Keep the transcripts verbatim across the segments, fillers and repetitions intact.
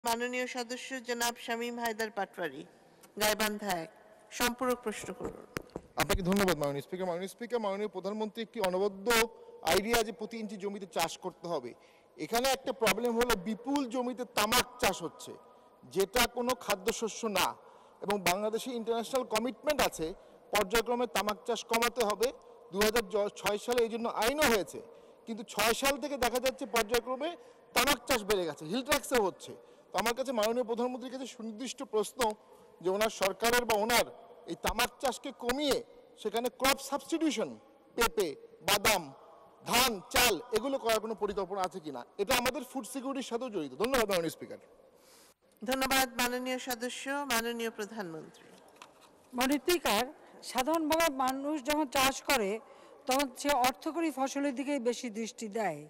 মাননীয় সদস্য জনাব শামীম হায়দার পাটোয়ারি, গাইবান্ধা এক, সম্পূরক প্রশ্ন করুন। আপনাকে ধন্যবাদ মাননীয় স্পিকার। মাননীয় স্পিকার, মাননীয় প্রধানমন্ত্রী একটি অনবদ্য আইডিয়া যে প্রতি ইঞ্চি জমিতে চাষ করতে হবে। এখানে একটা প্রবলেম হলো বিপুল জমিতে তামাক চাষ হচ্ছে, যেটা কোনো খাদ্যশস্য না, এবং বাংলাদেশে ইন্টারন্যাশনাল কমিটমেন্ট আছে পর্যায়ক্রমে তামাক চাষ কমাতে হবে। দু হাজার ছয় সালে এই জন্য আইনও হয়েছে, কিন্তু ছয় সাল থেকে দেখা যাচ্ছে পর্যায়ক্রমে তামাক চাষ বেড়ে গেছে, হিল ট্যাক্সে হচ্ছে। তো আমার কাছে মাননীয় প্রধানমন্ত্রীর কাছে সুনির্দিষ্ট প্রশ্ন যে ওনার সরকারের বা ওনার এই তামাক চাষকে কমিয়ে সেখানে ক্রপ সাবস্টিটিউশন, পেঁপে, বাদাম, ধান, চাল এগুলো করার কোনো পরিকল্পনা আছে কিনা, এটা আমাদের ফুড সিকিউরিটির সাথেও জড়িত। ধন্যবাদ মাননীয় স্পিকার। ধন্যবাদ মাননীয় সদস্য। মাননীয় প্রধানমন্ত্রী। মাননীয় স্পিকার, সাধারণভাবে মানুষ যখন চাষ করে তখন সে অর্থকরী ফসলের দিকেই বেশি দৃষ্টি দেয়,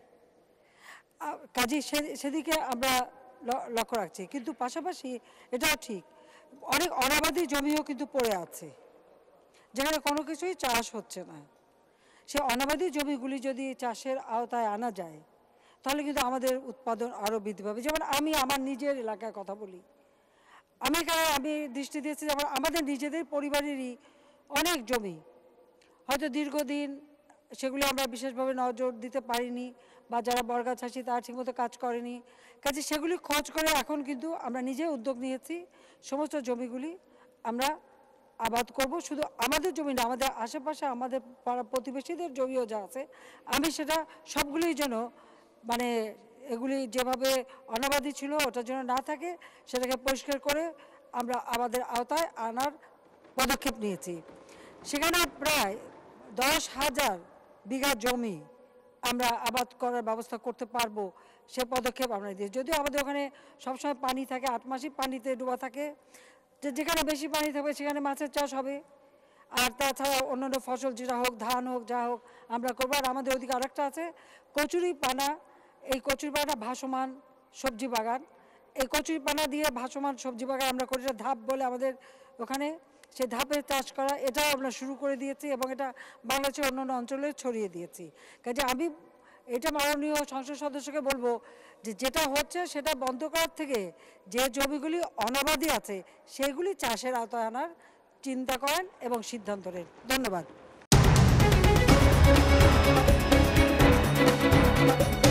কাজেই সেদিকে আমরা লক্ষ্য রাখছি। কিন্তু পাশাপাশি এটাও ঠিক, অনেক অনাবাদি জমিও কিন্তু পড়ে আছে যেখানে কোনো কিছুই চাষ হচ্ছে না। সে অনাবাদি জমিগুলি যদি চাষের আওতায় আনা যায় তাহলে কিন্তু আমাদের উৎপাদন আরও বৃদ্ধি পাবে। যেমন আমি আমার নিজের এলাকায় কথা বলি, আমি এখানে আমি দৃষ্টি দিয়েছি যেমন আমাদের নিজেদের পরিবারেরই অনেক জমি হয়তো দীর্ঘদিন সেগুলি আমরা বিশেষভাবে নজর দিতে পারিনি, বা যারা বর্গা চাষি তারা ঠিকমতো কাজ করেনি, কাজে সেগুলি খোঁজ করে এখন কিন্তু আমরা নিজে উদ্যোগ নিয়েছি সমস্ত জমিগুলি আমরা আবাদ করব। শুধু আমাদের জমি না, আমাদের আশেপাশে আমাদের পাড়া প্রতিবেশীদের জমিও যা আছে আমি সেটা সবগুলির জন্য মানে এগুলি যেভাবে অনাবাদি ছিল ওটার জন্য না থাকে সেটাকে পরিষ্কার করে আমরা আমাদের আওতায় আনার পদক্ষেপ নিয়েছি। সেখানে প্রায় দশ হাজার বিঘা জমি আমরা আবাদ করার ব্যবস্থা করতে পারবো, সে পদক্ষেপ আমরা দিয়েছি। যদিও আমাদের ওখানে সবসময় পানি থাকে, আট মাসই পানিতে ডোবা থাকে, যে যেখানে বেশি পানি থাকবে সেখানে মাছের চাষ হবে, আর তাছাড়া অন্যান্য ফসল যেটা হোক, ধান হোক, যা হোক আমরা করবো। আর আমাদের ওদিকে আরেকটা আছে কচুরি পানা, এই কচুরি পানা ভাসমান সবজি বাগান, এই কচুরি পানা দিয়ে ভাসমান সবজি বাগান আমরা করি, ধাপ বলে আমাদের ওখানে, সেই ধাপের চাষ করা এটাও আমরা শুরু করে দিয়েছি এবং এটা বাংলাদেশের অন্যান্য অঞ্চলে ছড়িয়ে দিয়েছি। কাজে আমি এটা মাননীয় সংসদ সদস্যকে বলবো যে যেটা হচ্ছে সেটা বন্ধ করার থেকে যে জমিগুলি অনাবাদি আছে সেগুলি চাষের আওতায় আনার চিন্তা করেন এবং সিদ্ধান্ত নেন। ধন্যবাদ।